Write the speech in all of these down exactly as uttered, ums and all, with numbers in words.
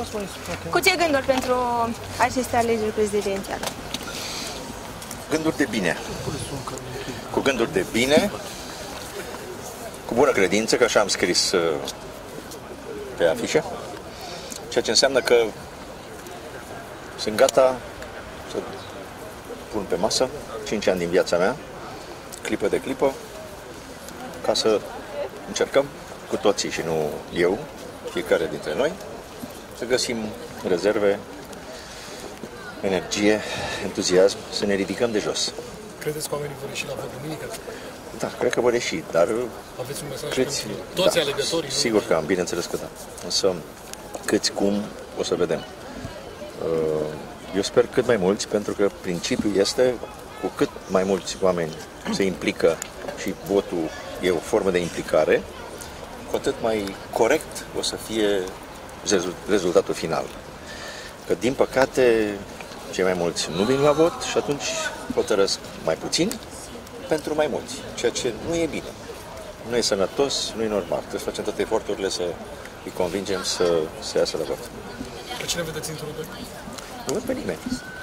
Cu ce gânduri pentru aceste alegeri prezidențiale? Gânduri de bine. Cu gânduri de bine, cu bună credință, că așa am scris pe afișe, ceea ce înseamnă că sunt gata să pun pe masă cinci ani din viața mea, clipă de clipă, ca să încercăm cu toții și nu eu, fiecare dintre noi, să găsim rezerve, energie, entuziasm, să ne ridicăm de jos. Credeți că oamenii vor ieși la vot duminică? Da, cred că vor ieși, dar... Aveți un mesaj creți, pentru toți da, alegătorii? Sigur că am, bineînțeles că da. Însă, câți, cum, o să vedem. Eu sper cât mai mulți, pentru că principiul este cu cât mai mulți oameni se implică și votul e o formă de implicare, cu atât mai corect o să fie rezultatul final. Că, din păcate, cei mai mulți nu vin la vot și atunci hotărăsc mai puțin pentru mai mulți, ceea ce nu e bine. Nu e sănătos, nu e normal. Trebuie să facem toate eforturile să îi convingem să se iasă la vot. Pe cine vedeți în turul doi? Nu văd pe nimeni.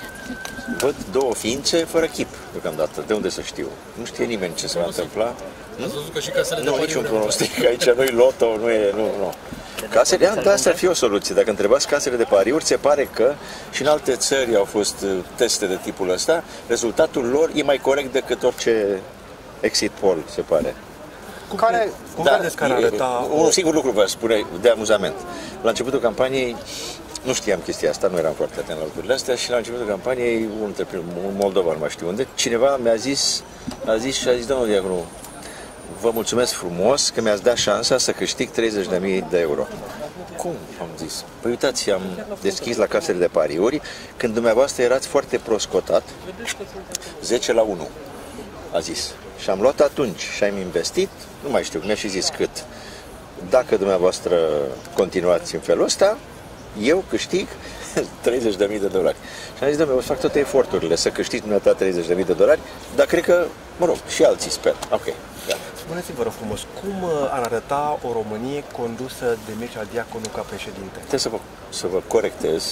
Văd două ființe fără chip, deocamdată. De unde să știu? Nu știe nimeni ce se va întâmpla. Ați văzut că și casele de Nu, pariuri... niciun pronostic. Aici nu-i loto, nu e... Nu, nu. Casele, da, asta ar fi o soluție. Dacă întrebați casele de pariuri, se pare că și în alte țări au fost teste de tipul ăsta, rezultatul lor e mai corect decât orice exit poll, se pare. Cum, care, cum da, credeți că ar arăta... Un singur lucru vă spune de amuzament. La începutul campaniei, nu știam chestia asta, nu eram foarte atent la lucrurile astea și la începutul campaniei, un, un moldovan, nu mai știu unde, cineva mi-a zis, a zis și a zis, domnul Diaconu, vă mulțumesc frumos că mi-ați dat șansa să câștig treizeci de mii de euro. Cum? Am zis. Păi uitați, am deschis la casele de pariuri, când dumneavoastră erați foarte proscotat, zece la unu, a zis. Și am luat atunci și am investit, nu mai știu, mi-a și zis cât. Dacă dumneavoastră continuați în felul ăsta, eu câștig treizeci de mii de dolari. Și am zis, domnule, o să fac toate eforturile să câștig dumneata treizeci de mii de dolari, dar cred că, mă rog, și alții sper. Ok. Spuneți-vă, vă rog frumos, cum ar arăta o Românie condusă de Mircea Diaconu ca președinte? Trebuie să vă, să vă corectez,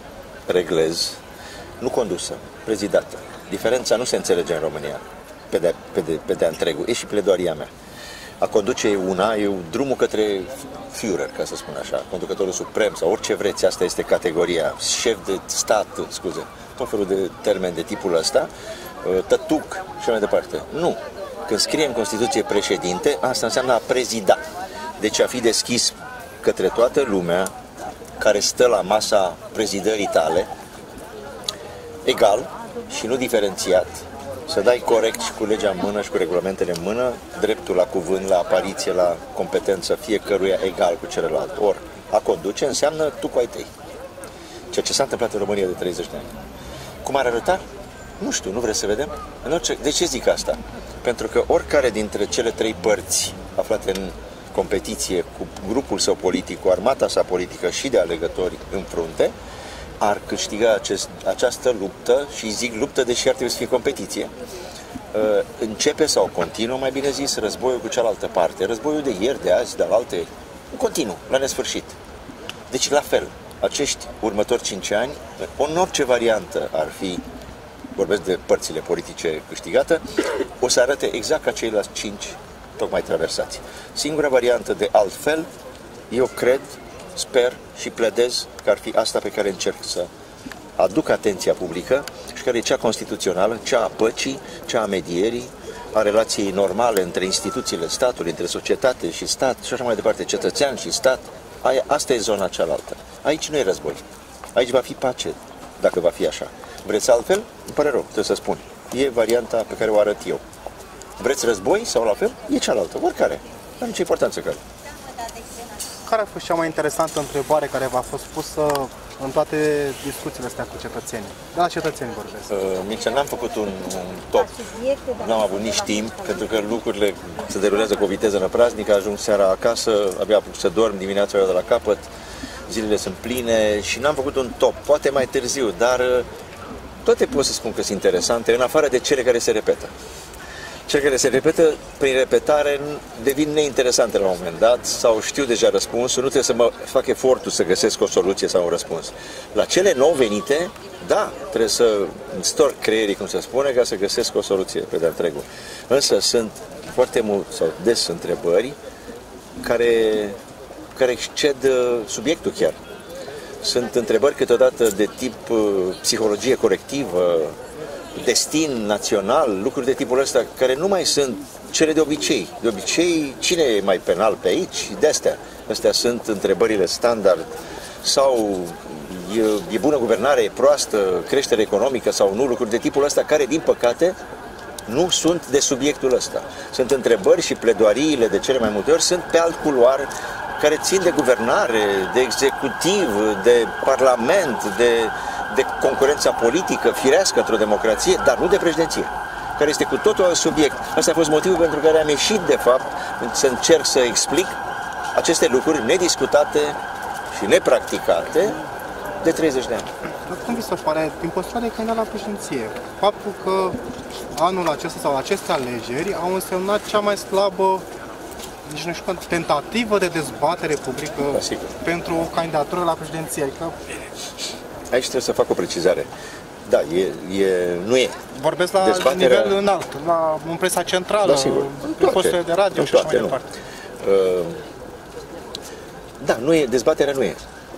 reglez, nu condusă, prezidată. Diferența nu se înțelege în România, pe de, pe de, pe de-a întregul, e și pledoaria mea. A conduce e una, e drumul către Führer, ca să spun așa, conducătorul suprem sau orice vreți, asta este categoria, șef de stat, scuze, tot felul de termeni de tipul ăsta, tătuc și mai departe. Nu. Când scrie în Constituție președinte, asta înseamnă a prezida. Deci a fi deschis către toată lumea care stă la masa prezidării tale, egal și nu diferențiat, să dai corect și cu legea în mână și cu regulamentele în mână, dreptul la cuvânt, la apariție, la competență fiecăruia egal cu celălalt. Ori, a conduce înseamnă tu cu ai tăi. Ceea ce s-a întâmplat în România de treizeci de ani. Cum ar arăta? Nu știu, nu vreți să vedem? În orice... De ce zic asta? Pentru că oricare dintre cele trei părți aflate în competiție cu grupul său politic, cu armata sa politică și de alegători în frunte, ar câștiga acest, această luptă, și zic luptă, deși ar trebui să fie competiție, începe sau continuă, mai bine zis, războiul cu cealaltă parte. Războiul de ieri, de azi, de alte, continuă, la nesfârșit. Deci, la fel, acești următori cinci ani, în orice variantă ar fi, vorbesc de părțile politice câștigate, o să arate exact ca ceilalți cinci tocmai traversați. Singura variantă de altfel, eu cred, sper și pledez că ar fi asta pe care încerc să aduc atenția publică și care e cea constituțională, cea a păcii, cea a medierii, a relației normale între instituțiile statului, între societate și stat și așa mai departe, cetățean și stat. Aia, asta e zona cealaltă. Aici nu e război. Aici va fi pace, dacă va fi așa. Vreți altfel? Îmi pare rău, trebuie să spun. E varianta pe care o arăt eu. Vreți război sau la fel? E cealaltă, oricare. Dar nicio importanță care. Care a fost cea mai interesantă întrebare care v-a fost pusă în toate discuțiile astea cu cetățenii? De la cetățeni vorbesc. Uh, Mircea, n-am făcut un, un top. N-am avut nici timp, pentru că lucrurile se derulează cu o viteză năpraznică, ajung seara acasă, abia apuc să dorm dimineața de la capăt, zilele sunt pline și n-am făcut un top. Poate mai târziu, dar toate pot să spun că sunt interesante, în afară de cele care se repetă. Cele care se repetă prin repetare devin neinteresante la un moment dat sau știu deja răspunsul, nu trebuie să mă fac efortul să găsesc o soluție sau un răspuns. La cele nou venite, da, trebuie să storc creierii, cum se spune, ca să găsesc o soluție pe de-a întregul. Însă sunt foarte mult sau des întrebări care, care exced subiectul chiar. Sunt întrebări câteodată de tip uh, psihologie colectivă, destin național, lucruri de tipul ăsta, care nu mai sunt cele de obicei. De obicei, cine e mai penal pe aici? De astea. Astea sunt întrebările standard. Sau e, e bună guvernare, e proastă, creștere economică sau nu, lucruri de tipul ăsta, care, din păcate, nu sunt de subiectul ăsta. Sunt întrebări și pledoariile de cele mai multe ori sunt pe alt culoar, care țin de guvernare, de executiv, de parlament, de, de concurența politică, firească într-o democrație, dar nu de președinție, care este cu totul alt subiect. Asta a fost motivul pentru care am ieșit, de fapt, să încerc să explic aceste lucruri nediscutate și nepracticate de treizeci de ani. Dar cum vi se pare, din postura de candidat la președinție, faptul că anul acesta sau aceste alegeri au însemnat cea mai slabă, nici nu știu, tentativă de dezbatere publică da, pentru o candidatură la președinție? Adică... Aici trebuie să fac o precizare. Da, e, e, nu e. Vorbesc la Dezbaterea... nivel înalt, la, în presa centrală, da, sigur. în posturile de radio și așa mai departe. Uh, da, nu e, dezbaterea nu e.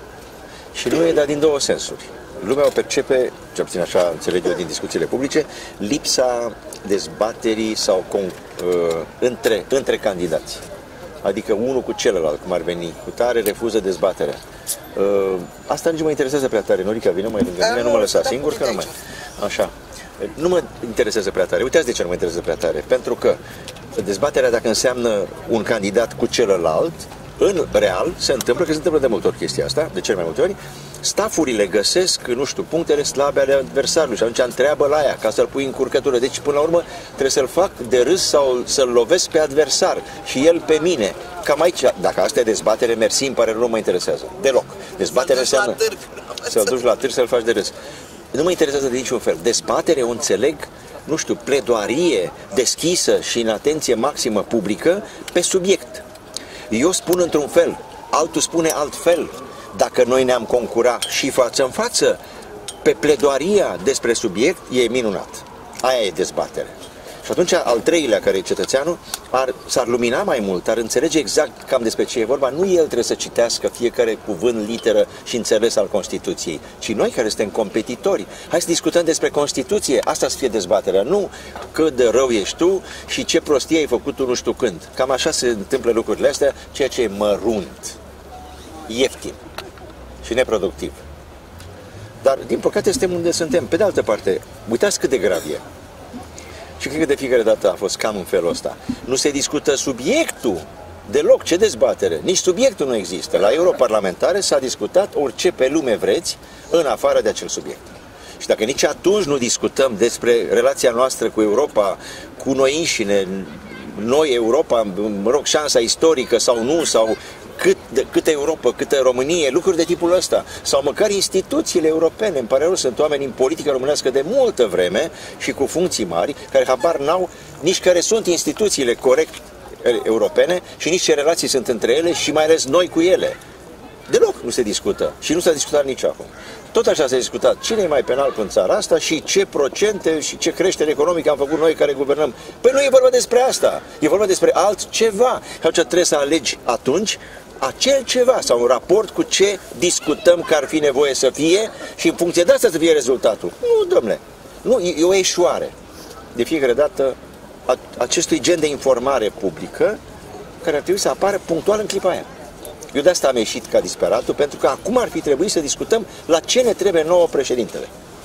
Și nu e, dar din două sensuri. Lumea o percepe, cel puțin așa înțeleg eu din discuțiile publice, lipsa dezbaterii sau con, uh, între, între candidați. Adică unul cu celălalt, cum ar veni, cu tare refuză dezbaterea. Uh, asta nici mă interesează prea tare. Norica, vină mai lângă mine, nu mă lăsa singur, că nu mai... Așa. Nu mă interesează prea tare. Uitați de ce nu mă interesează prea tare. Pentru că dezbaterea, dacă înseamnă un candidat cu celălalt, în real se întâmplă, că se întâmplă de multe ori chestia asta, de cele mai multe ori, stafurile găsesc, nu știu, punctele slabe ale adversarului și atunci întreabă la aia ca să-l pui în curcătură. Deci, până la urmă, trebuie să-l fac de râs sau să-l lovesc pe adversar și el pe mine. Cam aici, dacă asta e dezbatere, mersi, îmi pare rău, nu mă interesează. Deloc. Dezbaterea înseamnă să-l duci la târg, să-l faci de râs. Nu mă interesează de niciun fel. Dezbatere o înțeleg, nu știu, pledoarie deschisă și în atenție maximă publică pe subiect. Eu spun într-un fel, altul spune altfel. Dacă noi ne-am concurat și față în față, pe pledoaria despre subiect, e minunat. Aia e dezbatere. Și atunci, al treilea, care e cetățeanul, ar, s-ar lumina mai mult, ar înțelege exact cam despre ce e vorba. Nu el trebuie să citească fiecare cuvânt, literă și înțeles al Constituției, ci noi care suntem competitori. Hai să discutăm despre Constituție, asta să fie dezbaterea, nu cât de rău ești tu și ce prostie ai făcut tu nu știu când. Cam așa se întâmplă lucrurile astea, ceea ce e mărunt, ieftin și neproductiv. Dar, din păcate, suntem unde suntem. Pe de altă parte, uitați cât de grav e. Și cred că de fiecare dată a fost cam în felul ăsta. Nu se discută subiectul deloc. Ce dezbatere? Nici subiectul nu există. La europarlamentare s-a discutat orice pe lume vreți în afară de acel subiect. Și dacă nici atunci nu discutăm despre relația noastră cu Europa, cu noi înșine, noi Europa, mă rog, șansa istorică sau nu, sau cât, câtă Europa, câtă Românie, lucruri de tipul ăsta, sau măcar instituțiile europene. Îmi pare rău, sunt oameni în politica românească de multă vreme și cu funcții mari, care habar n-au nici care sunt instituțiile corect europene și nici ce relații sunt între ele și mai ales noi cu ele. Deloc nu se discută și nu s-a discutat nici acum. Tot așa s-a discutat cine e mai penal în țara asta și ce procente și ce creștere economică am făcut noi care guvernăm. Păi nu e vorba despre asta, e vorba despre altceva. Și atunci trebuie să alegi atunci acel ceva sau un raport cu ce discutăm că ar fi nevoie să fie și în funcție de asta să fie rezultatul. Nu, domnule, nu, e o eșuare de fiecare dată a acestui gen de informare publică care ar trebui să apară punctual în clipa aia. Eu de asta am ieșit ca disperatul, pentru că acum ar fi trebuit să discutăm la ce ne trebuie nouă președintele.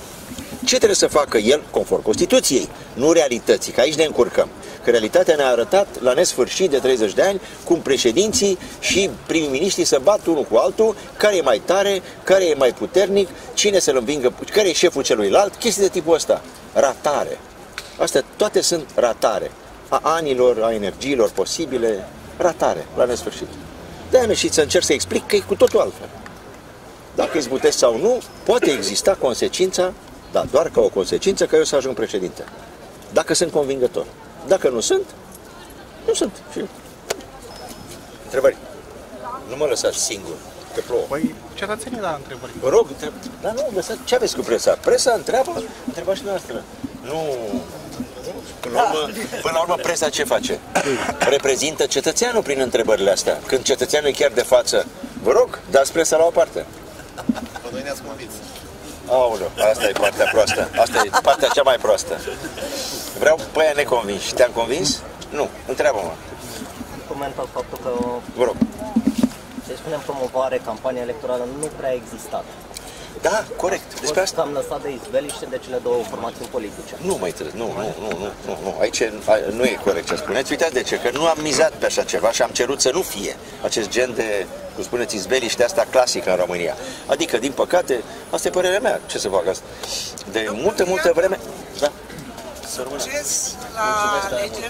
Ce trebuie să facă el conform Constituției, nu realității, că aici ne încurcăm. Că realitatea ne-a arătat la nesfârșit de treizeci de ani cum președinții și prim-miniștrii se bat unul cu altul, care e mai tare, care e mai puternic, cine să-l învingă, care e șeful celuilalt, chestii de tipul ăsta. Ratare. Astea toate sunt ratare. A anilor, a energiilor posibile, ratare, la nesfârșit. De-aia am ieșit să încerc să explic că e cu totul altfel. Dacă izbutesc sau nu, poate exista consecința, dar doar ca o consecință că eu să ajung președinte. Dacă sunt convingător. Dacă nu sunt, nu sunt. Și... Întrebări. Nu mă lăsați singur, că plouă. Păi, cetățenii la întrebări. Vă rog, întreb... Dar nu, lăsați, ce aveți cu presa? Presa întreabă, întrebați și noastră. Nu... Până la, urmă, până la urmă, presa ce face? Reprezintă cetățeanul prin întrebările astea. Când cetățeanul e chiar de față, vă rog, dați presa la o parte. Vă noi ne-ați convins. Aoleu, asta e partea proastă. Asta e partea cea mai proastă. Vreau pe aia neconvinși. Te-am convins? Nu. Întreabă-mă. Comentat faptul că, Vă rog. să spunem, promovare, campania electorală nu prea a existat. Da, corect. Despre asta. Am lăsat de izbeliște de cele două formațiuni politice. Nu mai trebuie. Nu, nu, nu, nu, nu, nu. Aici nu e corect ce spuneți. Uitați de ce, că nu am mizat pe așa ceva și am cerut să nu fie acest gen de, cum spuneți, izbeliște asta clasică în România. Adică, din păcate, asta e părerea mea. Ce să fac asta? De multă, multă vreme... Da. Succes la alegeri.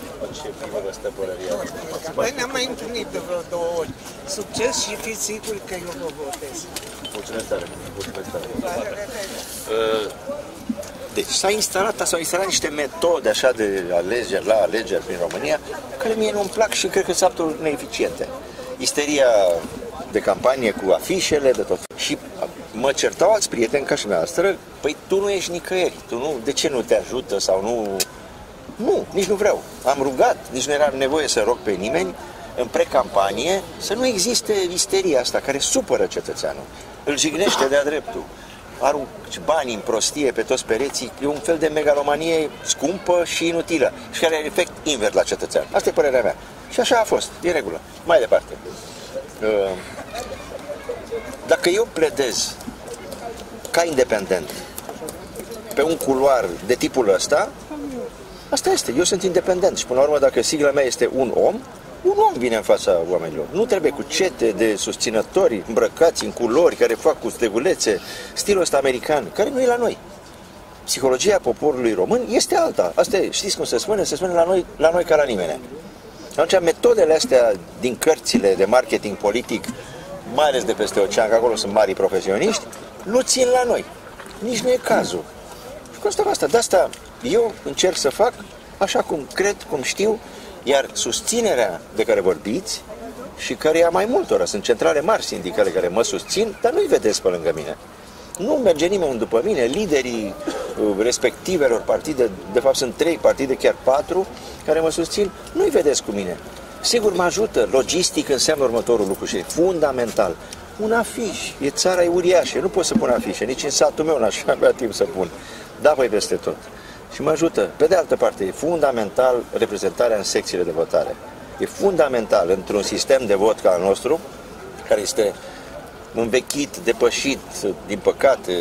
Noi ne-am mai întâlnit de vreo două ori. Succes și fiți siguri că eu vă votez. Mulțumesc tare. Mulțumesc tare. Deci s-a instalat, s-au instalat niște metode așa de alegeri, la alegeri prin România, care mie nu-mi plac și cred că sunt absolut neeficiente. Isteria de campanie cu afișele, de tot. Și mă certau alți prieteni ca și noastră, păi tu nu ești nicăieri, tu nu, de ce nu te ajută sau nu... Nu, nici nu vreau. Am rugat, nici nu era nevoie să rog pe nimeni, în precampanie, să nu existe isteria asta care supără cetățeanul. Îl jignește de-a dreptul. Arunci bani în prostie pe toți pereții, e un fel de megalomanie scumpă și inutilă și care are efect invers la cetățean. Asta e părerea mea. Și așa a fost, din regulă. Mai departe. Dacă eu pledez ca independent pe un culoar de tipul ăsta, asta este, eu sunt independent și până la urmă dacă sigla mea este un om, un om vine în fața oamenilor. Nu trebuie cu cete de susținători îmbrăcați în culori, care fac cu stegulețe, stilul ăsta american, care nu e la noi. Psihologia poporului român este alta. Asta e, știți cum se spune? Se spune la noi, la noi ca la nimeni. Atunci, metodele astea din cărțile de marketing politic, mai ales de peste ocean, că acolo sunt mari profesioniști, nu țin la noi. Nici nu e cazul. Și cu asta, asta, de asta eu încerc să fac așa cum cred, cum știu, iar susținerea de care vorbiți și care ia mai multora, sunt centrale mari sindicale care mă susțin, dar nu-i vedeți pe lângă mine. Nu merge nimeni după mine, liderii respectivelor partide, de fapt sunt trei partide, chiar patru, care mă susțin, nu-i vedeți cu mine. Sigur mă ajută, logistic înseamnă următorul lucru și e fundamental. Un afiș, e țara e uriașă, nu pot să pun afișe, nici în satul meu n-aș avea timp să pun. Da, voi peste tot. Și mă ajută. Pe de altă parte, e fundamental reprezentarea în secțiile de votare. E fundamental într-un sistem de vot ca al nostru, care este învechit, depășit, din păcate,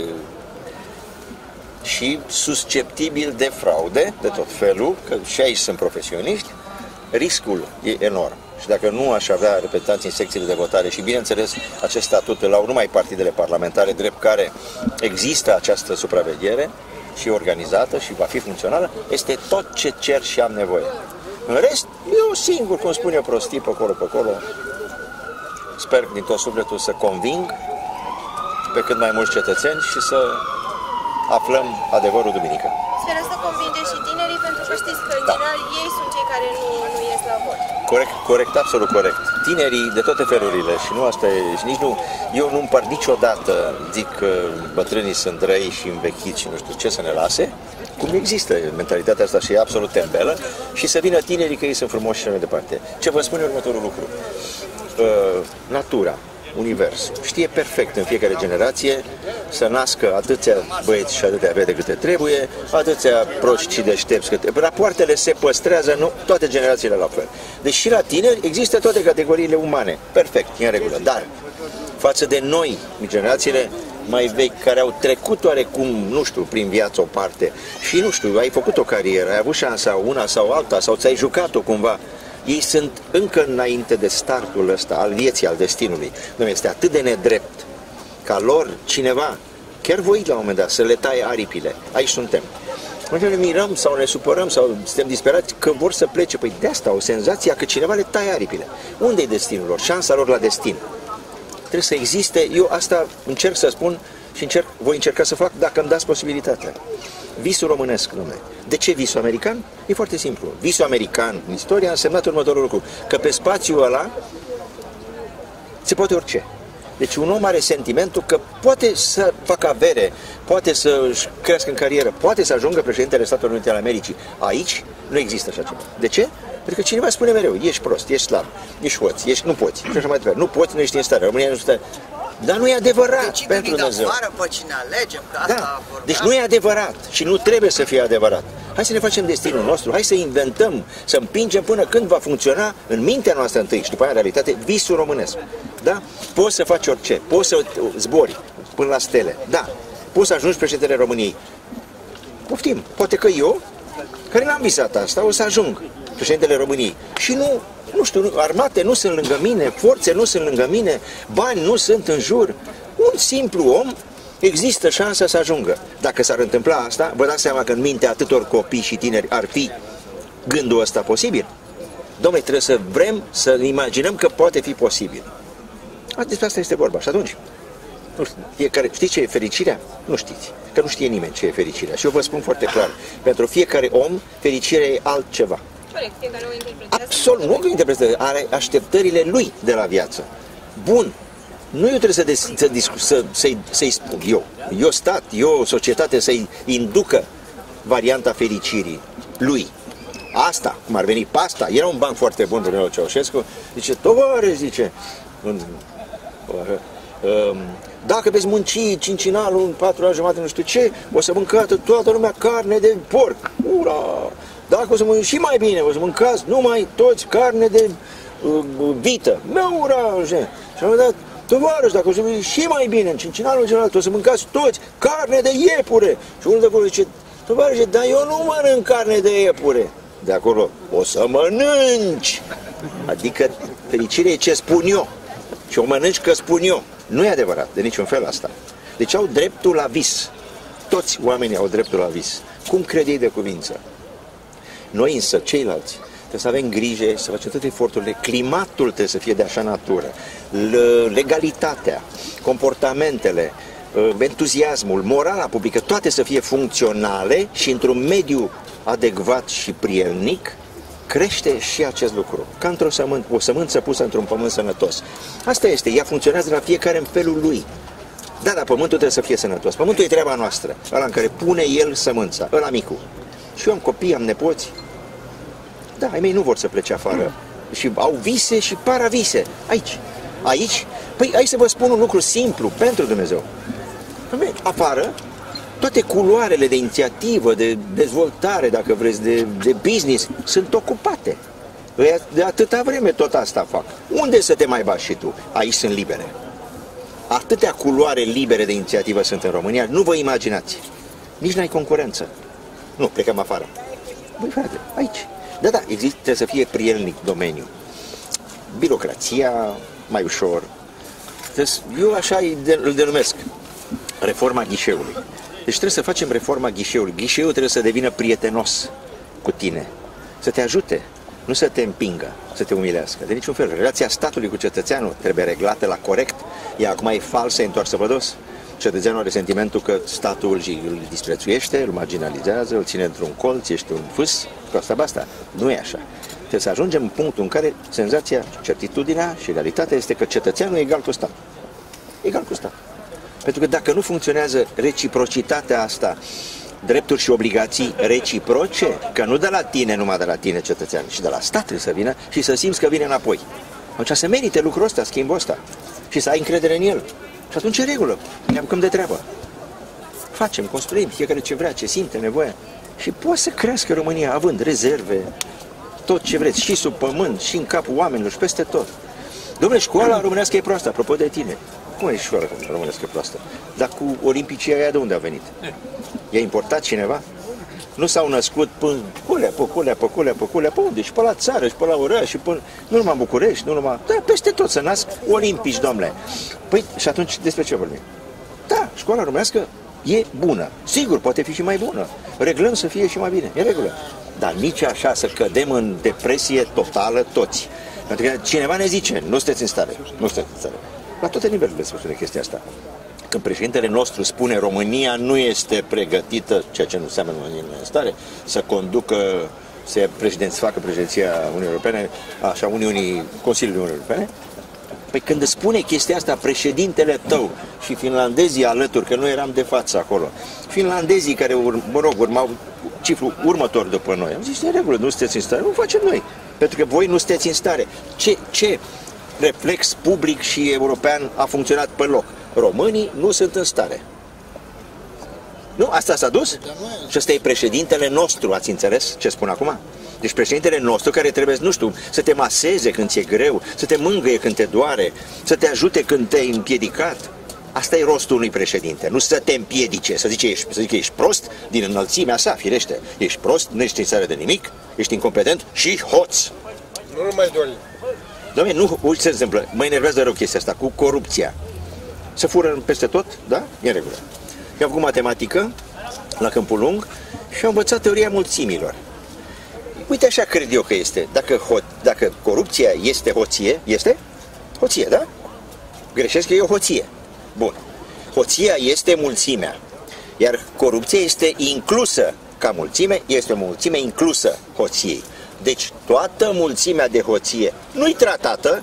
și susceptibil de fraude, de tot felul, că și aici sunt profesioniști, riscul e enorm. Și dacă nu aș avea reprezentanți în secțiile de votare și, bineînțeles, acest statut îl au numai partidele parlamentare, drept care există această supraveghere și organizată și va fi funcțională, este tot ce cer și am nevoie. În rest, eu singur, cum spun eu, prostii pe acolo, pe acolo, sper din tot sufletul să conving pe cât mai mulți cetățeni și să aflăm adevărul duminică. Sperăm să convingeți și tinerii, pentru că știți că, în general, ei sunt cei care nu, nu ies la vot. Corect, corect, absolut corect. Tinerii de toate felurile și nu asta e, și nici nu, eu nu împart niciodată, zic că bătrânii sunt răi și învechiți și nu știu ce să ne lase, cum există mentalitatea asta și e absolut tembelă, și să vină tinerii că ei sunt frumoși și mai departe. Ce vă spun următorul lucru? Uh, natura, universul, știe perfect în fiecare generație să nască atâția băieți și atâția fete câte trebuie, atâția proști și deștepți câte... Rapoartele se păstrează, nu, toate generațiile la fel. Deci și la tineri există toate categoriile umane. Perfect, e în regulă. Dar față de noi, generațiile mai vechi, care au trecut oarecum, nu știu, prin viață o parte și, nu știu, ai făcut o carieră, ai avut șansa una sau alta, sau ți-ai jucat-o cumva, ei sunt încă înainte de startul ăsta al vieții, al destinului. Nu este atât de nedrept ca lor cineva, chiar voi la un moment dat, să le taie aripile. Aici suntem. Noi ne mirăm sau ne supărăm sau suntem disperați că vor să plece. Păi de asta, o senzație că cineva le taie aripile. Unde e destinul lor? Șansa lor la destin. Trebuie să existe, eu asta încerc să spun și încerc, voi încerca să fac dacă îmi dați posibilitatea. Visul românesc, domnule. De ce visul american? E foarte simplu. Visul american în istoria a însemnat următorul lucru, că pe spațiul ăla se poate orice. Deci un om are sentimentul că poate să facă avere, poate să crească în carieră, poate să ajungă președintele Statelor Unite ale Americii. Aici nu există așa ceva. De ce? Pentru că cineva spune mereu, ești prost, ești slab, ești hoț, ești, nu poți, și așa mai departe. Nu poți, nu ești în stare, România nu este. Dar nu e adevărat, deci, pentru Dumnezeu. afară pe cine alegem, că asta Da, vorbeam. deci nu e adevărat și nu trebuie să fie adevărat. Hai să ne facem destinul nostru, hai să inventăm, să împingem până când va funcționa în mintea noastră întâi și după aia în realitate visul românesc. Da? Poți să faci orice, poți să zbori până la stele, da, poți să ajungi președintele României. Poftim, poate că eu, care n-am visat asta, o să ajung președintele României. Și nu, nu știu, armate nu sunt lângă mine, forțe nu sunt lângă mine, bani nu sunt în jur. Un simplu om există șansa să ajungă. Dacă s-ar întâmpla asta, vă dați seama că în mintea atâtor copii și tineri ar fi gândul ăsta posibil? Dom'le, trebuie să vrem să imaginăm că poate fi posibil. Despre asta este vorba. Și atunci, nu știu, fiecare, știți ce e fericirea? Nu știți. Că nu știe nimeni ce e fericirea. Și eu vă spun foarte clar, pentru fiecare om, fericirea e altceva. Corect, fiecare o interpretează. Absolut, nu o interpretează, are așteptările lui de la viață. Bun, nu eu trebuie să des, să discu, să, să-i, să-i spun, eu, eu stat, eu societate să-i inducă varianta fericirii lui. Asta, cum ar veni pasta, era un banc foarte bun, Brunel Ceaușescu, zice, tovară, zice, în, dacă veți munci cincinalul în patru ore jumate, nu știu ce, o să mâncați toată lumea carne de porc. Ura! Dacă o să mâncați și mai bine, o să mâncați numai toți carne de uh, vită. Mea, ura! Și am dat, tovarăși, dacă o să mâncați și mai bine, în cincinalul celălalt, o să mâncați toți carne de iepure. Și unul de acolo zice, tovarăși, dar eu nu mănânc carne de iepure. De acolo, o să mănânci. Adică fericirea e ce spun eu. Și o mănânci că spun eu. Nu e adevărat, de niciun fel asta. Deci au dreptul la vis. Toți oamenii au dreptul la vis. Cum crede ei de cuvință? Noi însă, ceilalți, trebuie să avem grijă, să facem toate eforturile. Climatul trebuie să fie de așa natură. Legalitatea, comportamentele, entuziasmul, morala publică, toate să fie funcționale și într-un mediu adecvat și prielnic, crește și acest lucru, ca într-o sămânță, o sămânță pusă într-un pământ sănătos. Asta este, ea funcționează la fiecare în felul lui. Da, dar pământul trebuie să fie sănătos. Pământul e treaba noastră, ăla în care pune el sămânța, ăla micu. Și eu am copii, am nepoți. Da, ai mei nu vor să plece afară. Și au vise și paravise. Aici. Aici? Păi, hai să vă spun un lucru simplu, pentru Dumnezeu. Afară, toate culoarele de inițiativă, de dezvoltare, dacă vreți, de, de business, sunt ocupate. De atâta vreme tot asta fac. Unde să te mai bași și tu? Aici sunt libere. Atâtea culoare libere de inițiativă sunt în România, nu vă imaginați. Nici n-ai concurență. Nu, plecăm afară. Băi, frate, aici. Da, da, există, trebuie să fie prielnic domeniul. Birocrația, mai ușor. Eu așa îl denumesc. Reforma ghișeului. Deci trebuie să facem reforma ghișeului. Ghișeul trebuie să devină prietenos cu tine, să te ajute, nu să te împingă, să te umilească. De niciun fel. Relația statului cu cetățeanul trebuie reglată la corect. Ea acum e falsă, e întoarsă pe dos. Cetățeanul are sentimentul că statul îl disprețuiește, îl marginalizează, îl ține într-un colț, ești un fâs, cu asta basta. Nu e așa. Trebuie să ajungem în punctul în care senzația, certitudinea și realitatea este că cetățeanul e egal cu statul. Egal cu statul. Pentru că dacă nu funcționează reciprocitatea asta, drepturi și obligații reciproce, că nu de la tine, numai de la tine cetățean, și de la stat trebuie să vină și să simți că vine înapoi. Atunci să merite lucrul ăsta, schimbul ăsta și să ai încredere în el. Și atunci în regulă, ne apucăm de treabă. Facem, construim fiecare ce vrea, ce simte nevoie. Și poate să crească România având rezerve, tot ce vreți, și sub pământ, și în capul oamenilor, și peste tot. Dom'le, școala românească e proastă, apropo de tine. Cum e școala românească proastă? Dar cu olimpicii aia de unde a venit? I-a importat cineva? Nu s-au născut până culea, pe culea, pe culea, pe culea, pe unde? Și pe la țară, și pe la oraș, și până... Nu numai în București, nu numai... Da, peste tot să nasc olimpici, domnule. Păi, și atunci despre ce vorbim? Da, școala românească e bună. Sigur, poate fi și mai bună. Reglăm să fie și mai bine, e regulă. Dar nici așa să cădem în depresie totală toți. Pentru că cineva ne zice, nu sunteți în stare, nu sunteți în stare. La toate nivelurile se spune chestia asta. când președintele nostru spune România nu este pregătită, ceea ce nu înseamnă România nu este stare, să conducă, să, președin, să facă președinția Uniunii Europene, așa, Uniunii, Consiliului Uniunii Europene, păi când îți spune chestia asta președintele tău și finlandezii alături, că noi eram de față acolo, finlandezii care, mă rog, urmau cifrul următor după noi, am zis, de regulă, nu sunteți în stare, nu facem noi, pentru că voi nu sunteți în stare. Ce, ce reflex public și european a funcționat pe loc? Românii nu sunt în stare. Nu? Asta s-a dus? Și ăsta e președintele nostru, ați înțeles ce spun acum? Deci președintele nostru care trebuie, nu știu, să te maseze când ți-e greu, să te mângâie când te doare, să te ajute când te-ai împiedicat. Asta e rostul unui președinte, nu să te împiedice, să zice, ești, să zice ești prost din înălțimea sa, firește. Ești prost, nu ești în stare de nimic, ești incompetent și hoț. Nu mai dori. Doamne, nu, uite ce se întâmplă, mă enervează rău chestia asta, cu corupția. Se fură peste tot, da? E în regulă. Eu am făcut matematică la Câmpul Lung și am învățat teoria mulțimilor. Uite așa cred eu că este. Dacă, ho- dacă corupția este hoție, este hoție, da? Greșesc că e o hoție. Bun. Hoția este mulțimea. Iar corupția este inclusă ca mulțime, este o mulțime inclusă hoției. Deci toată mulțimea de hoție nu-i tratată,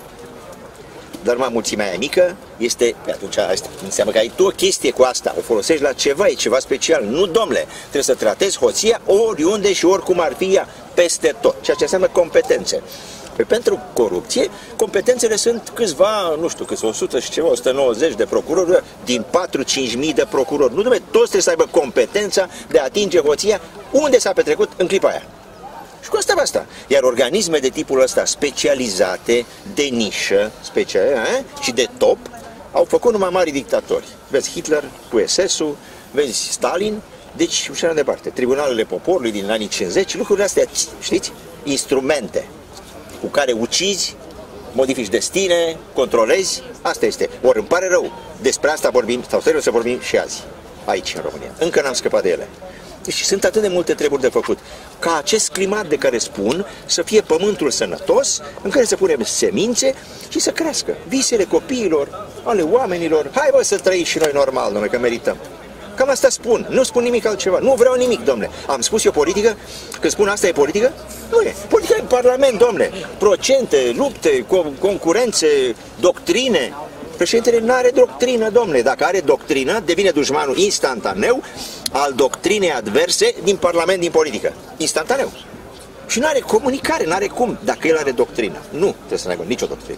dar mai mulțimea aia mică este, pe atunci asta înseamnă că ai tu o chestie cu asta, o folosești la ceva, e ceva special. Nu, domnule, trebuie să tratezi hoția oriunde și oricum ar fi ea, peste tot, ceea ce înseamnă competențe. Păi pentru corupție, competențele sunt câțiva, nu știu, câți o sută și ceva, o sută nouăzeci de procurori, din patru-cinci mii de procurori. Nu, domnule, toți trebuie să aibă competența de a atinge hoția unde s-a petrecut în clipa aia. Și cu asta basta. Iar organisme de tipul ăsta, specializate, de nișă, speciale, eh? și de top, au făcut numai mari dictatori. Vezi Hitler cu S S-ul, vezi Stalin, deci și așa mai departe. Tribunalele poporului din anii cincizeci, lucrurile astea, știți, instrumente cu care ucizi, modifici destine, controlezi, asta este. Ori îmi pare rău, despre asta vorbim, sau trebuie să vorbim și azi, aici în România. Încă n-am scăpat de ele. Deci sunt atât de multe treburi de făcut, ca acest climat de care spun să fie pământul sănătos, în care să punem semințe și să crească visele copiilor, ale oamenilor. Hai bă să trăim și noi normal, domnule, că merităm. Cam asta spun, nu spun nimic altceva, nu vreau nimic, domnule. Am spus eu politică? Când spun asta e politică? Nu e. Politica e în Parlament, domnule. Procente, lupte, concurențe, doctrine. Președintele nu are doctrină, domnule. Dacă are doctrină, devine dușmanul instantaneu al doctrinei adverse din Parlament, din politică. Instantaneu. Și nu are comunicare, nu are cum, dacă el are doctrină. Nu trebuie să nu aibă nicio doctrină.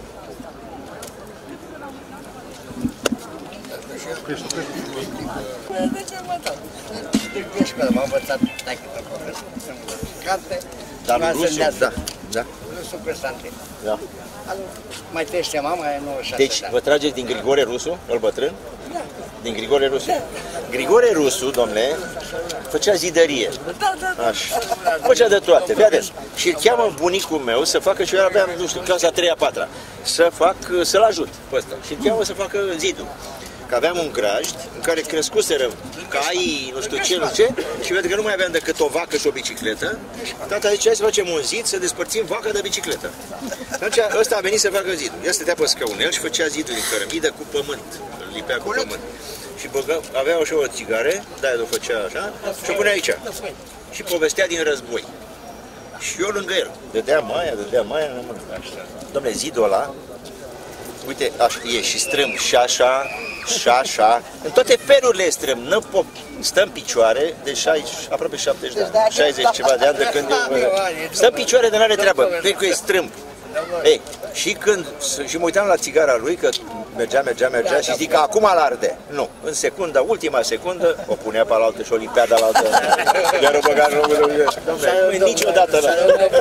M-am învățat carte, Dar rusul, da, da. Rusul Constantin. Da. Mai trăiește mama, e nouăzeci și șase Deci de ani. vă trageți din Grigore Rusu, îl bătrân? Da. Din Grigore Rusu? Da. Grigore Rusu, domnule, făcea zidărie. Da, da, da. Așa. Făcea de toate, vedeți. Și îl cheamă bunicul meu să facă, și eu aveam, nu știu, clasa a treia, a patra, să fac, să-l ajut pe ăsta. Și îl cheamă să facă zidul. Că aveam un grajd în care crescuseră cai, nu știu ce, nu ce, și vede că nu mai aveam decât o vacă și o bicicletă. Tata zice, hai să facem un zid, să despărțim vaca de bicicletă. Atunci ăsta a venit să facă zidul. El stătea pe scaunel și făcea zidul din cărămidă cu pământ. Îl lipea cu pământ. Și băga, avea și o țigare, de-aia o făcea așa, și o punea aici. Și povestea din război. Și eu lângă el. Dădea maia, dădea maia, în mână. Dom'le, zidul ăla, uite, așa, e și strâm și așa, și așa, în toate felurile e strâm, nu stă în picioare de șaizeci, aproape șaptezeci de ani, șaizeci ceva de ani de când eu, stă în picioare de n-are treabă, cred că e strâmb. Ei, și când, și mă uitam la țigara lui, că mergea, mergea, mergea și zic că acum l-arde. Nu, în secunda, ultima secundă, o punea pe alaltă și o lipea de alaltă. Iar o băga în locul lui. Dom'le, niciodată la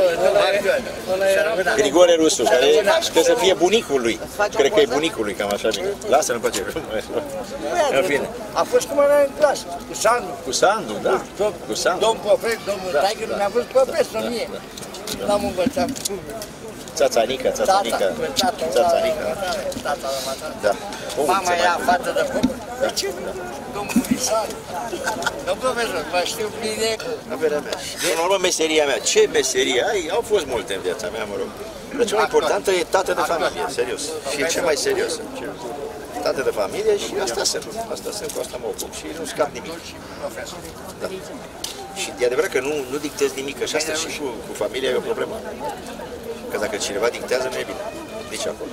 Grigore Rusu, care trebuie să fie bunicul lui. Cred că e bunicul lui, cam așa bine. Lasă-l în pace. În fine. A fost cum era în clasă, cu Sandu. Cu Sandu, da. Cu Sandu. Domn Popescu, domnul Taigăr, mi-a fost Popescu în mie. L-am învățat. Țațanica, țațanica, țațanica. Tata la mata. Da. Mama era fată de făcut. De ce? Domnul Visan. Domnul profesor, vă știu bine. Averea mea. În urmă, meseria mea. Ce meserie ai? Au fost multe în viața mea, mă rog. Dar cea mai importantă e tată de familie, serios. Și e cea mai serioasă. tată de familie și asta sunt. Asta sunt, cu asta mă ocup și nu scap nimic. Da. Și e adevărat că nu, nu dictez nimic, și asta și cu, cu familia e o problemă. Că dacă cineva dictează, nu e bine. Nici acolo.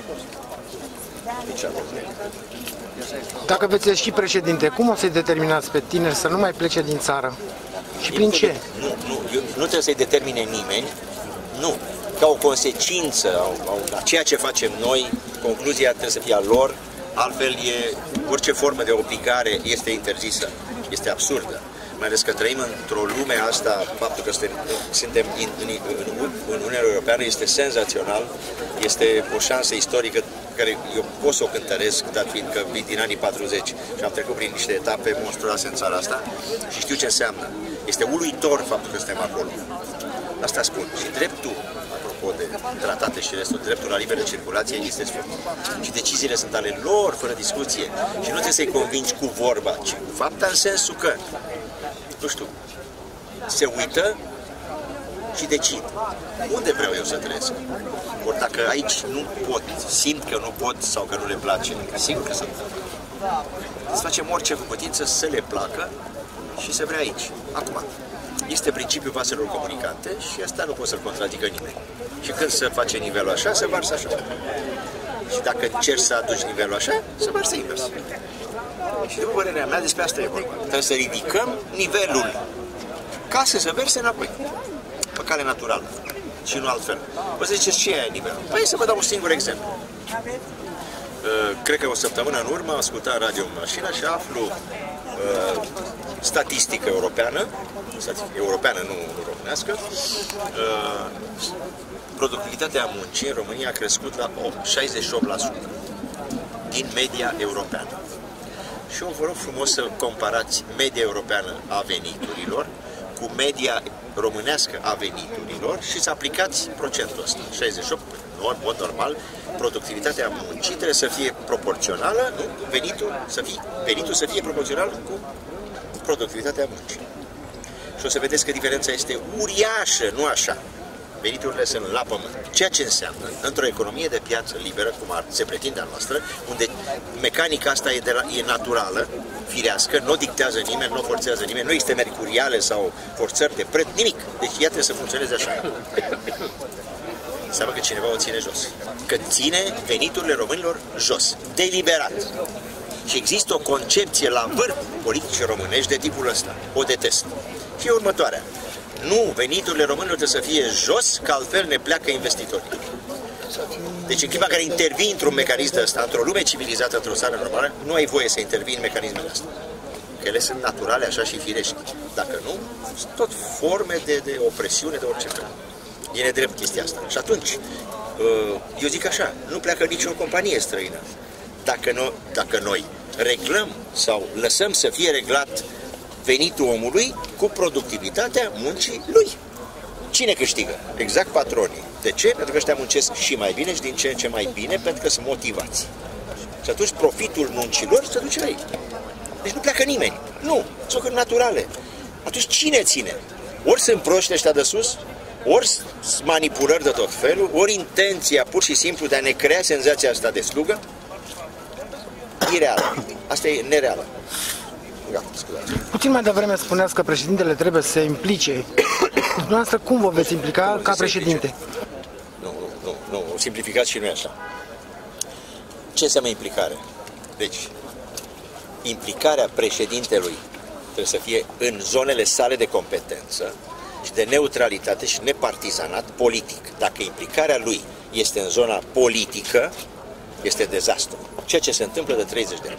Nici acolo nu e bine. Dacă veți ieși președinte, cum o să-i determinați pe tineri să nu mai plece din țară? Și prin ce? Nu, nu, eu, nu trebuie să-i determine nimeni, nu. Ca o consecință a, a ceea ce facem noi, concluzia trebuie să fie a lor, altfel e, orice formă de obligare este interzisă, este absurdă. Mai ales că trăim într-o lume asta, faptul că suntem, suntem în, în, în Uniunea Europeană este senzațional, este o șansă istorică care eu pot să o cântăresc, dat fiind că vin din anii patruzeci și am trecut prin niște etape monstruoase în țara asta și știu ce înseamnă. Este uluitor faptul că suntem acolo. Asta spun. Și dreptul, apropo de tratate și restul, dreptul la liberă circulație este sfânt. Și deciziile sunt ale lor, fără discuție. Și nu trebuie să-i convingi cu vorba, ci cu fapta, în sensul că, nu știu, se uită și decid. Unde vreau eu să trăiesc? Ori dacă aici nu pot, simt că nu pot sau că nu le place, sigur că sunt. Să facem orice cu putință să le placă și să vrea aici. Acum, este principiul vaselor comunicante și asta nu pot să-l contradică nimeni. Și când se face nivelul așa, se varsă așa. Și dacă cer să aduci nivelul așa, se varsă invers. Și după părerea mea, despre asta e vorba. Trebuie să ridicăm nivelul ca să se verse înapoi, pe cale naturală și nu altfel. Vă ziceți ce e nivelul? Păi să vă dau un singur exemplu. Cred că o săptămână în urmă am ascultat radio în mașină și aflu uh, statistică europeană, statistică europeană, nu românească, uh, productivitatea muncii în România a crescut la șaizeci și opt la sută din media europeană. Și eu vă rog frumos să comparați media europeană a veniturilor cu media românească a veniturilor și să aplicați procentul ăsta, șaizeci și opt, în mod normal, productivitatea muncii trebuie să fie proporțională, nu? Venitul să fie, venitul să fie proporțional cu productivitatea muncii. Și o să vedeți că diferența este uriașă, nu așa. Veniturile sunt la pământ. Ceea ce înseamnă, într-o economie de piață liberă, cum ar, se pretinde a noastră, unde mecanica asta e, de la, e naturală, firească, nu dictează nimeni, nu forțează nimeni, nu există mercuriale sau forțări de preț, nimic. Deci ea trebuie să funcționeze așa. Înseamnă că cineva o ține jos. Că ține veniturile românilor jos. Deliberat. Și există o concepție la vârf politicii românești de tipul ăsta. O detest. Și e următoarea. Nu, veniturile românilor trebuie să fie jos, că altfel ne pleacă investitorii. Deci în clipa care intervii într-un mecanism de ăsta, într-o lume civilizată, într-o țară normală, nu ai voie să intervii în mecanismele astea. Că ele sunt naturale, așa și firești. Dacă nu, sunt tot forme de, de opresiune, de orice fel. E nedrept chestia asta. Și atunci, eu zic așa, nu pleacă nicio companie străină. Dacă, nu, dacă noi reglăm sau lăsăm să fie reglat venitul omului cu productivitatea muncii lui. Cine câștigă? Exact patronii. De ce? Pentru că ăștia muncesc și mai bine și din ce în ce mai bine, pentru că sunt motivați. Și atunci profitul muncilor se duce la ei. Deci nu pleacă nimeni. Nu. Sunt lucruri naturale. Atunci cine ține? Ori sunt proști ăștia de sus, ori sunt manipulări de tot felul, ori intenția pur și simplu de a ne crea senzația asta de slugă, ireală. Asta e nereală. Gata, scuzați. Puțin mai devreme spuneați că președintele trebuie să se implice. Dumneavoastră cum vă veți implica ca președinte? Nu, nu, nu, nu, simplificați și nu e așa. Ce înseamnă implicare? Deci, implicarea președintelui trebuie să fie în zonele sale de competență și de neutralitate și nepartizanat politic. Dacă implicarea lui este în zona politică, este dezastru. Ceea ce se întâmplă de treizeci de ani.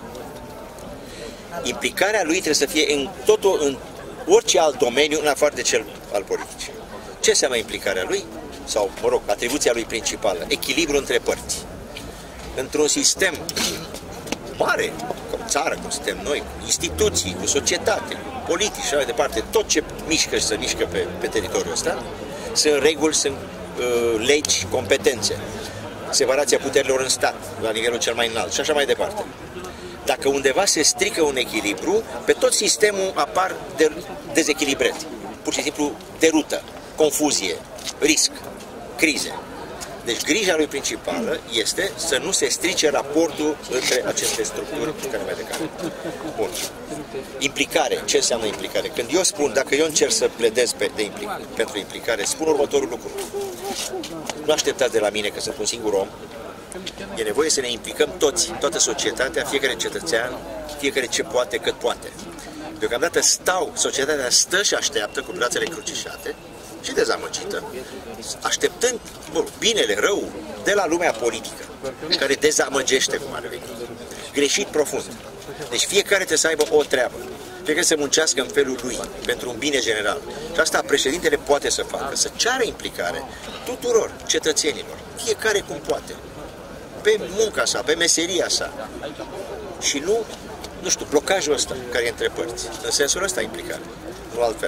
Implicarea lui trebuie să fie în totul, în orice alt domeniu, în afară de cel al politicii. Ce înseamnă implicarea lui? Sau, mă rog, atribuția lui principală. Echilibru între părți. Într-un sistem mare, cum țară, cum suntem noi, cu instituții, cu societate, cu politici și așa mai departe, tot ce mișcă și se mișcă pe, pe teritoriul ăsta, sunt reguli, sunt uh, legi, competențe. Separația puterilor în stat, la nivelul cel mai înalt și așa mai departe. Dacă undeva se strică un echilibru, pe tot sistemul apar de dezechilibrări. Pur și simplu derută, confuzie, risc, crize. Deci grija lui principală este să nu se strice raportul între aceste structuri care mai departe. Bun. Implicare. Ce înseamnă implicare? Când eu spun, dacă eu încerc să pledez pe, de implic, pentru implicare, spun următorul lucru. Nu așteptați de la mine că sunt un singur om. E nevoie să ne implicăm toți, toată societatea, fiecare cetățean, fiecare ce poate, cât poate. Deocamdată stau, societatea stă și așteaptă cu brațele crucișate și dezamăgită, așteptând bun, binele, rău, de la lumea politică, care dezamăgește cum ar veni. Greșit profund. Deci fiecare trebuie să aibă o treabă. Fiecare să muncească în felul lui, pentru un bine general. Și asta președintele poate să facă, să ceară implicare tuturor cetățenilor, fiecare cum poate, pe munca sa, pe meseria sa. Și nu, nu știu, blocajul ăsta care e între părți. În sensul ăsta implicare, nu altfel.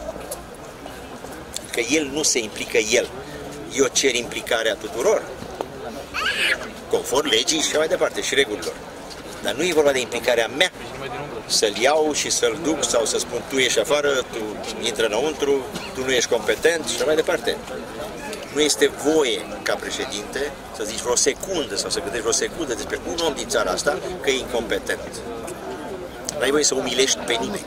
Că el nu se implică el. Eu cer implicarea tuturor, conform legii și mai departe, și regulilor. Dar nu e vorba de implicarea mea, să-l iau și să-l duc sau să spun tu ești afară, tu intră înăuntru, tu nu ești competent și mai departe. Nu este voie ca președinte să zici vreo secundă sau să gândești vreo secundă despre un om din țara asta că e incompetent. N-ai voie să umilești pe nimeni.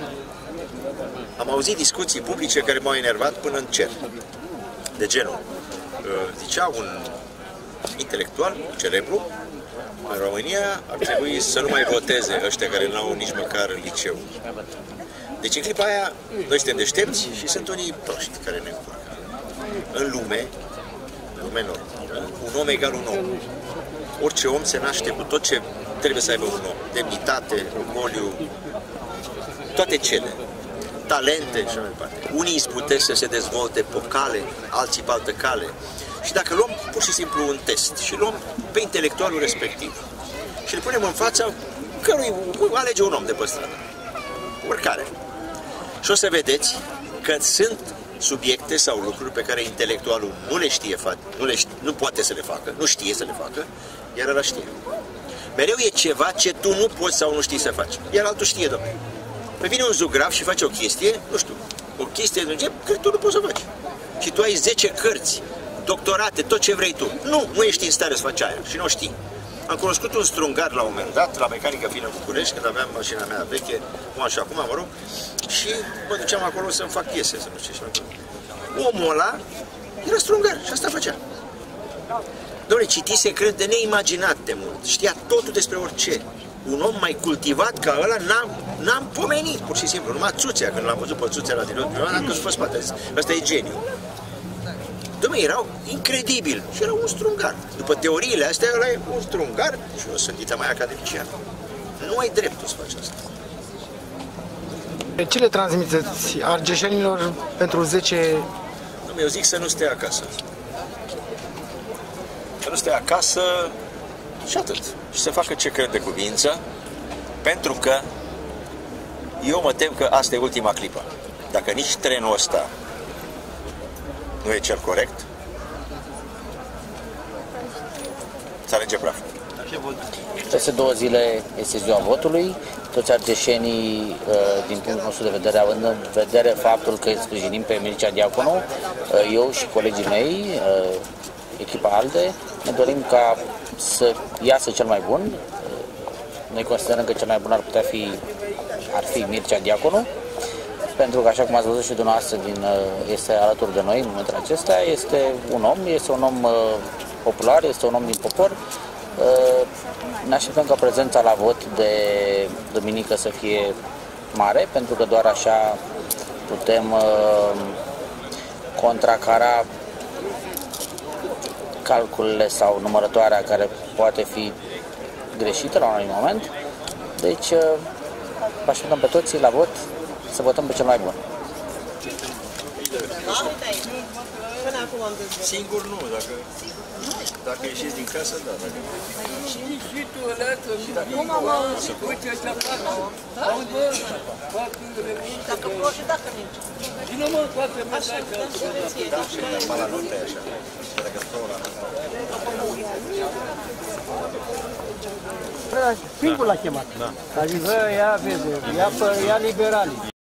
Am auzit discuții publice care m-au enervat până în cer. De genul, zicea un intelectual celebru, în România ar trebui să nu mai voteze ăștia care n-au nici măcar liceu. Deci în clipa aia noi suntem deștepți și sunt unii proști care ne încurcă. În lume, în lume normală, un om egal un om. Orice om se naște cu tot ce trebuie să aibă un om. Demnitate, orgoliu, toate cele. Talente și mai departe. Unii izbutesc să se dezvolte pe o cale, alții pe altă cale. Și dacă luăm pur și simplu un test și luăm pe intelectualul respectiv și îl punem în fața cărui alege un om de pe stradă, oricare. Și o să vedeți că sunt subiecte sau lucruri pe care intelectualul nu le știe, nu, le știe, nu poate să le facă, nu știe să le facă, iar ăla știe. Mereu e ceva ce tu nu poți sau nu știi să faci, iar altul știe, domnule. Păi vine un zugrav și face o chestie, nu știu, o chestie de genul care tu nu poți să faci. Și tu ai zece cărți, doctorate, tot ce vrei tu. Nu, nu ești în stare să faci aia și nu știi. Am cunoscut un strungar la un moment dat, la mecanică fină București, când aveam mașina mea veche, cum așa acum, mă rog, și mă duceam acolo să-mi fac piese, să nu știu ce și acolo. Omul ăla era strungar și asta făcea. Doamne, citise, cred, de neimaginat de mult. Știa totul despre orice. Un om mai cultivat ca ăla n-am pomenit, pur și simplu. Numai Țuțea, când l-am văzut pe Țuțea la direct, am căzut pe spate, a zis, ăsta e geniu. Dom'le, erau incredibil și era un strungar. După teoriile astea, ăla e un strungar și o sândita mai academician. Nu ai dreptul să faci asta. Ce le transmiteți argeșenilor pentru zece... Dom'le, eu zic să nu stea acasă. Să nu stea acasă și atât. Și să facă ce cred de cuvință, pentru că eu mă tem că asta e ultima clipă. Dacă nici trenul ăsta nu e cel corect, să alege praf. Peste două zile este ziua votului. Toți argeșenii, din punctul nostru de vedere, având în vedere faptul că îi sprijinim pe Mircea Diaconu, eu și colegii mei, echipa ALDE, ne dorim ca să iasă cel mai bun. Noi considerăm că cel mai bun ar putea fi, ar fi Mircea Diaconu, pentru că, așa cum ați văzut și dumneavoastră, din, este alături de noi în momentul acesta, este un om, este un om popular, este un om din popor. Ne așteptăm ca prezența la vot de duminică să fie mare, pentru că doar așa putem contracara calculele sau numărătoarea care poate fi greșită la un anumit moment. Deci, vă așteptăm pe toți la vot să votăm pe cel mai bun. Singur nu, dacă, dacă ieșiți din casă, da. Dacă poți și dacă nici. Așa, singur l-a chemat. A zis, bă, ia vede, ia, ia liberalii.